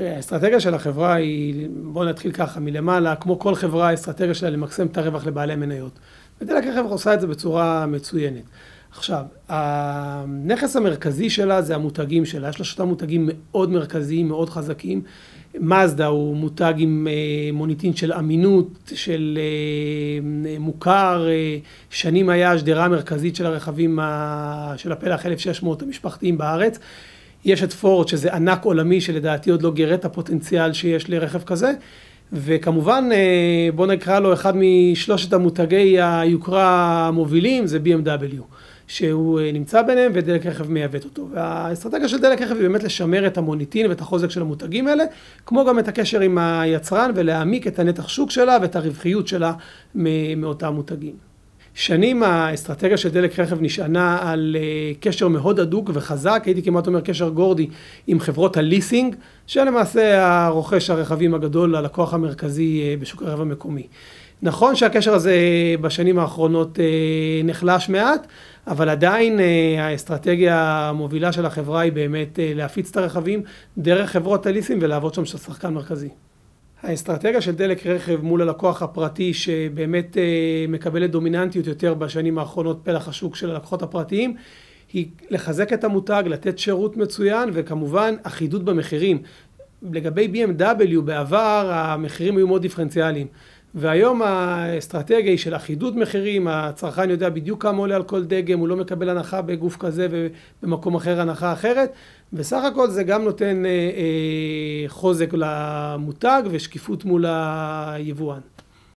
תראה, האסטרטגיה של החברה היא, בואו נתחיל ככה, מלמעלה, כמו כל חברה, האסטרטגיה שלה למקסם את הרווח לבעלי מניות. ודלק רכב עושה את זה בצורה מצוינת. עכשיו, הנכס המרכזי שלה זה המותגים שלה. יש לה 3 מותגים מאוד מרכזיים, מאוד חזקים. מזדה הוא מותג עם מוניטין של אמינות, של מוכר. שנים היה השדרה המרכזית של הרכבים של הפלח 1600 המשפחתיים בארץ. יש את פורד, שזה ענק עולמי, שלדעתי עוד לא גרט הפוטנציאל שיש לרכב כזה. וכמובן, בוא נקרא לו אחד משלושת המותגי היוקרה המובילים, זה BMW, שהוא נמצא ביניהם ודלק רכב מייבאת אותו. והאסטרטגיה של דלק רכב היא באמת לשמר את המוניטין ואת החוזק של המותגים האלה, כמו גם את הקשר עם היצרן ולהעמיק את הנתח שוק שלה ואת הרווחיות שלה מאותם מותגים. שנים האסטרטגיה של דלק רכב נשענה על קשר מאוד הדוק וחזק, הייתי כמעט אומר קשר גורדי עם חברות הליסינג, שלמעשה הרוכש הרכבים הגדול, הלקוח המרכזי בשוק הרכב המקומי. נכון שהקשר הזה בשנים האחרונות נחלש מעט, אבל עדיין האסטרטגיה המובילה של החברה היא באמת להפיץ את הרכבים דרך חברות הליסינג ולעבוד שם שחקן מרכזי. האסטרטגיה של דלק רכב מול הלקוח הפרטי שבאמת מקבלת דומיננטיות יותר בשנים האחרונות פלח השוק של הלקוחות הפרטיים, היא לחזק את המותג, לתת שירות מצוין וכמובן אחידות במחירים. לגבי BMW בעבר המחירים היו מאוד דיפרנציאליים. והיום האסטרטגיה היא של אחידות מחירים, הצרכן יודע בדיוק כמה עולה על כל דגם, הוא לא מקבל הנחה בגוף כזה ובמקום אחר הנחה אחרת, וסך הכל זה גם נותן חוזק למותג ושקיפות מול היבואן.